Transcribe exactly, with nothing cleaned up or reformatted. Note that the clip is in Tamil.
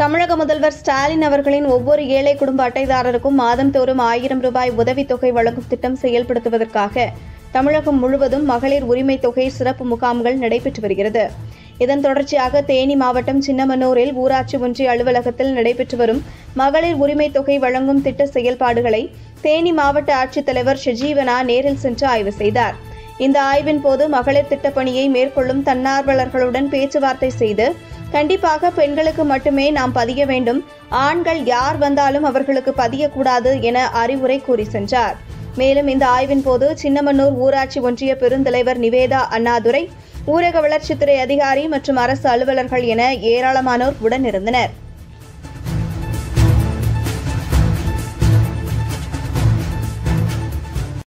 தமிழக முதல்வர் ஸ்டாலின் அவர்களின் ஒவ்வொரு ஏழை குடும்ப அட்டைதாரருக்கும் மாதந்தோறும் ஆயிரம் ரூபாய் உதவித்தொகை வழங்கும் திட்டம் செயல்படுத்துவதற்காக தமிழகம் முழுவதும் மகளிர் உரிமை தொகை சிறப்பு முகாம்கள் நடைபெற்று வருகிறது. இதன் தொடர்ச்சியாக தேனி மாவட்டம் சின்னமனூரில் ஊராட்சி ஒன்றிய அலுவலகத்தில் நடைபெற்று வரும் மகளிர் உரிமை தொகை வழங்கும் திட்ட செயல்பாடுகளை தேனி மாவட்ட ஆட்சித்தலைவர் ஷஜீவனா நேரில் சென்று ஆய்வு செய்தார். இந்த ஆய்வின் போது மகளிர் திட்டப்பணியை மேற்கொள்ளும் தன்னார்வலர்களுடன் பேச்சுவார்த்தை செய்து கண்டிப்பாக பெண்களுக்கு மட்டுமே நாம் பதிய வேண்டும், ஆண்கள் யார் வந்தாலும் அவர்களுக்கு பதியக்கூடாது என அறிவுரை கூறி சென்றார். மேலும் இந்த ஆய்வின் போது சின்னமனூர் ஊராட்சி ஒன்றிய பெருந்தலைவர் நிவேதா அண்ணாதுரை, ஊரக வளர்ச்சித்துறை அதிகாரி மற்றும் அரசு அலுவலர்கள் என ஏராளமானோர் உடனிருந்தனர்.